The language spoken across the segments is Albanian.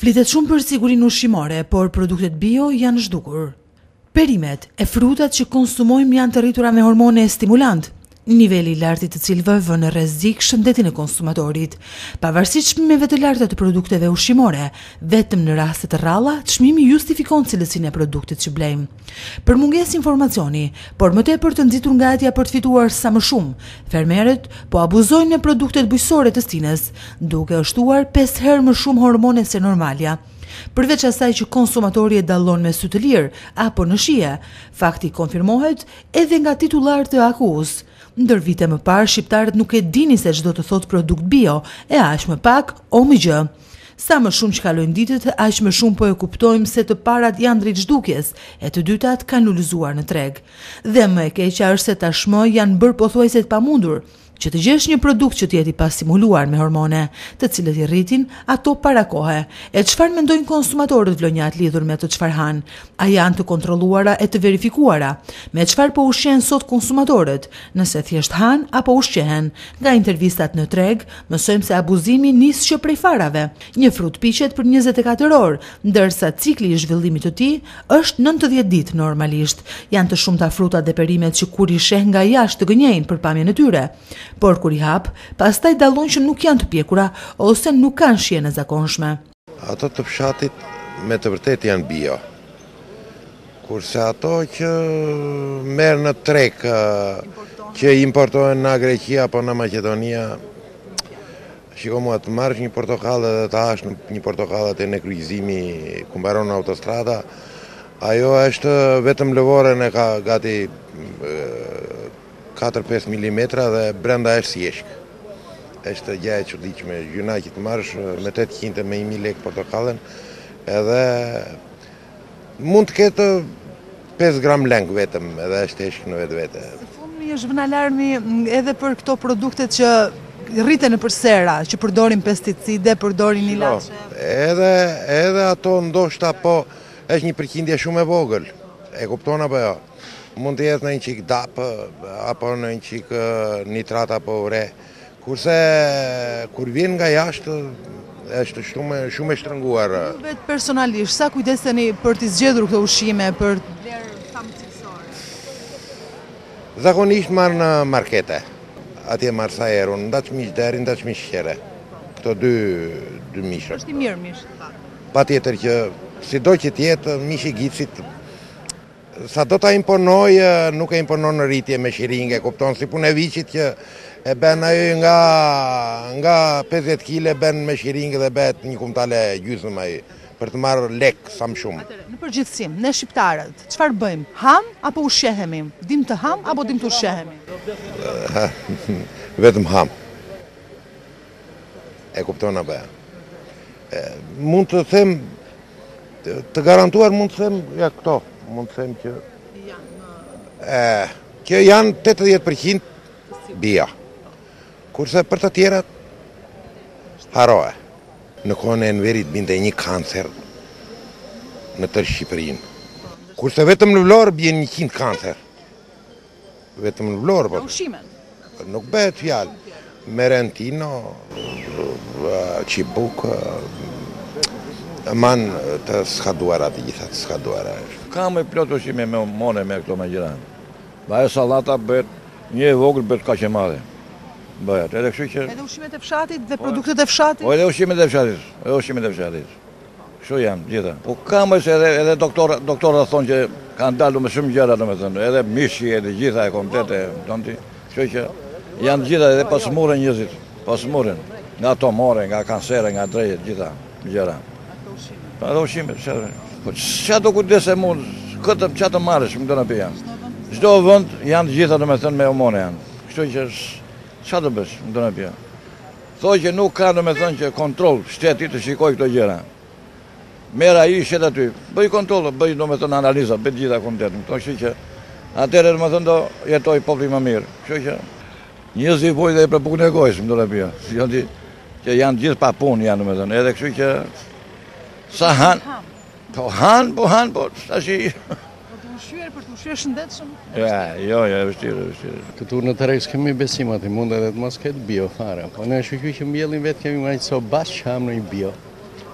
Flitet shumë për sigurinë ushqimore, por produktet bio janë zhdukur. Perimet e frutat që konsumojmë janë të rritura me hormone stimulant, niveli i lartë të cilëve vën në rrezik shëndetin e konsumatorit. Pavarësisht çmimeve të larta të produkteve ushqimore, vetëm në raste të rralla, çmimi justifikon cilësinë e produktit që blejmë. Për mungesë informacioni, por më tepër të nxitur nga etja për të fituar sa më shumë, fermerët po abuzojnë në produktet bujqësore të stinës, duke shtuar 5 herë më shumë hormone se normalja. Përveç asaj që konsumatori e dallon me sy të lirë apo në shije, fakti konfirmohet edhe nga titullarët e akuzë. Ndër vite më parë, shqiptarët nuk e dinin se çdo të thotë produkt bio, e aq më pak o më gjë. Sa më shumë që kalojnë ditët, aq më shumë po e kuptojmë se të parat janë drejt zhdukjes, e të dytat kanë ulëzuar në treg. Dhe më e keqja është se tashmë janë bërë pothuajse të pamundur që të gjesh një produkt që të jetë i pastimuluar me hormone, të cilët i rritin ato para kohe. E çfarë mendojnë konsumatorët vlonjat lidhur me ato çfarë hanë? A janë të kontrolluara e të verifikuara? Me çfarë po ushqehen sot konsumatorët? Nëse thjesht hanë apo ushqehen? Nga intervistat në treg, mësojmë se abuzimi nis që prej farave. Një frut piqet për 24 orë, ndërsa cikli i zhvillimit të tij është 90 ditë normalisht. Janë të shumta frutat dhe perimet që kur i sheh nga jashtë të gënjejnë për pamjen e tyre. Por kur i hap, pastaj dallon që nuk janë të pjekura ose nuk kanë shijen e zakonshme. Ato të fshatit me të vërtet janë bio. Kurse ato që merë në treg, që importohen nga Greqia apo nga Maqedonia, shiko mua të marrësh një portokallë dhe të hash një portokallet e në kryqëzimi ku mbaron në autostrada, ajo është vetëm lëvorën e ka gati 4-5 mm dhe brenda është si jeshk. Është gjë e çuditshme, gjëna që të marrësh me 800 me 1000 lekë portokallën, edhe mund të ketë 5 gram lëng vetëm, edhe është jeshk në vetvete. Në fund është vënë alarmi edhe për këto produktet që rriten nëpër sera, që përdorin pesticide, përdorin ilaçe. Edhe ato ndoshta po është një përqindje shumë e vogël. E kupton apo jo? Mund të jetë në një qik DAP, apo në një qik nitrat apo ure. Kurse, kur vjen nga jashtë, është shumë e shtrënguar. Vetë personalisht, sa kujdeseni për të zgjedhur këto ushqime, për të vlerë famësore? Zakonisht marrë në markete. Atje marrë sa erën, ndaç mish deri, ndaç mish qere. Këto dy mishë. Është i mirë mish? Pa tjetër që, si do që tjetë, mish i gipsit, sa do ta imponoj, nuk e imponon në rritje me shiringe, kupton, si punë e viqit që e ben ajo nga 50 kg ben me shiringe dhe bet një kumtale gjysmë ajo, për të marrë lek sa më shumë. Në përgjithësim, ne shqiptarët, çfarë bëjmë? Ham apo ushqehemi? Dim të ham apo dim të ushqehemi? Vetëm ham. E kupton apo? Mund të them, të garantuar mund të them, ja këto. Mund të them që janë 80% bio. Kurse për të tjerat, harohe. Në kohën e Enverit binte një kancer në tërë Shqipërinë. Kurse vetëm në Vlorë bjen 100 kancer. Vetëm në Vlorë. Në ushqimen? Nuk bëhet fjalë. Merentino, Qibuk, man të skaduara të gjitha të skaduara. Kam e plot ushqime me hormone me këto me gjëra. Ajo sallata bëhet një e vogël bëhet kaq e madhe. Bëhet, edhe kështu që edhe ushqimet e fshatit dhe produktet e fshatit? Po edhe ushqimet e fshatit. Kështu janë gjitha. Po kam edhe doktorët thonë që kanë dalë me shumë gjëra, domethënë, edhe mishi edhe gjitha e komplete, domti. Kështu që janë gjitha edhe pasmuren njerëzit, pasmuren nga tumore, nga kancere, nga drejt gjitha gjëra. Edhe ushqimet, çfarë do kujdese mund, këtë çfarë të marrësh, më dona pija. Çdo vend janë të gjitha domethënë me hormone janë. Kështu që çfarë do bësh, më dona pija. Thonë që nuk ka domethënë që kontroll shteti të shikojë këto gjëra. Merr ai shet aty, bëj kontroll, bëj domethënë analiza, bëj gjitha komplet. Kështu që atëherë domethënë do jetoj populli më mirë. Kështu që njerëzit vojnë edhe për punë e gojës, më dona pija. Që janë gjithë pa punë janë domethënë, edhe kështu që sa hanë, po hanë, tash për të ushqyer shëndetshëm? Jo, e vështirë. Këtu në treg kemi besim aty, mund edhe të mos ketë bio fare. Po ne shoqë që mbjellin vetë kemi marrë so bash ham në bio.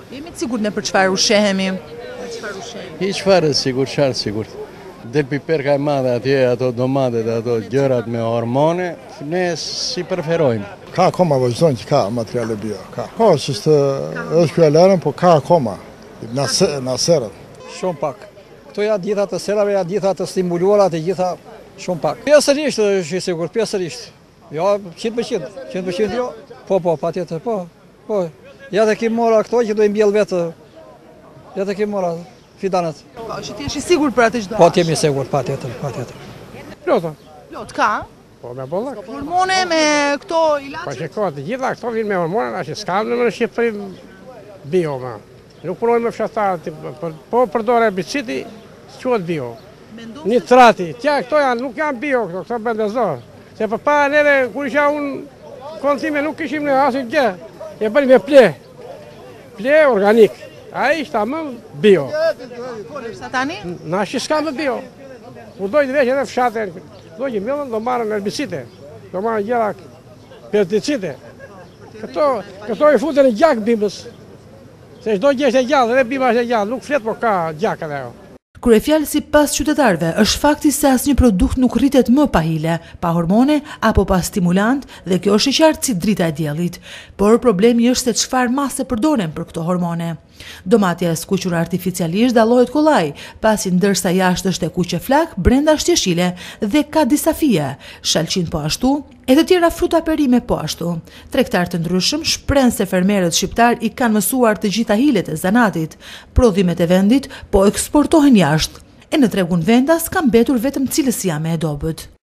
Jemi të sigurt në për çfarë ushqehemi? Hiç fare, sigurt. Del piperka e madhe atje, ato domatet, ato gjërat me hormone, ne si preferojmë. Ka akoma vazhdojnë që ka materiale bio, ka. Po, që është pjallarën, po ka akoma, naserët. Shumë pak. Këto ja gjitha të serave, ja gjitha të stimuluara, të gjitha shumë pak. Pjesërisht është i sigurt, pjesërisht. Jo, 100% jo. Po, patjetër, po. Ja të kim mora këto që do i mbjell vetë. Ja të kim mora fidanët. Po, që ti jesh i sigurt për atë çdo. Po, t'jemi i sigurt, patjetër. Plot ka? Po me bollak. Hormone me këto Po ilaçe? që ka të gjitha këto vinë me hormone, ashtë s'ka në Shqipëri bio, ma. Nuk punojnë me fshatarë, po përdore herbicidi, s'quhet bio. Nitrati, këto nuk janë bio, këto bendezor. Se për para neve, kur isha unë kontime, nuk ishim në asit gjë. E bëri me ple organik. A ishta më bio. Sa tani? Na ashtë s'ka më bio. U dojtë veç edhe fshatër, dojtë millën, do marrën herbicide, do marrën gjera pesticide. Këto i futën në gjak bimës. Se çdo gjë është e gjallë, edhe bima është e gjallë, nuk flet, po ka gjak edhe ajo. Kryefjalë sipas qytetarëve është fakti se asnjë produkt nuk rritet më pa hile, pa hormone apo pa stimulant dhe kjo është e qartë si drita e diellit. Por problemi është se çfarë mase përdoren për këto hormone. Domatja e skuqur artificialisht dallohet kollaj, pasi ndërsa jashtë është e kuqe flak, brenda është jeshile dhe ka disa fije, shalqin po ashtu, e të tjera fruta perime po ashtu. Tregtarë të ndryshëm shprehen se fermerët shqiptar i kanë mësuar të gjitha hilet e zanatit, prodhimet e vendit po eksportohen jashtë, e në tregun vendas ka mbetur vetëm cilësia me e dobët.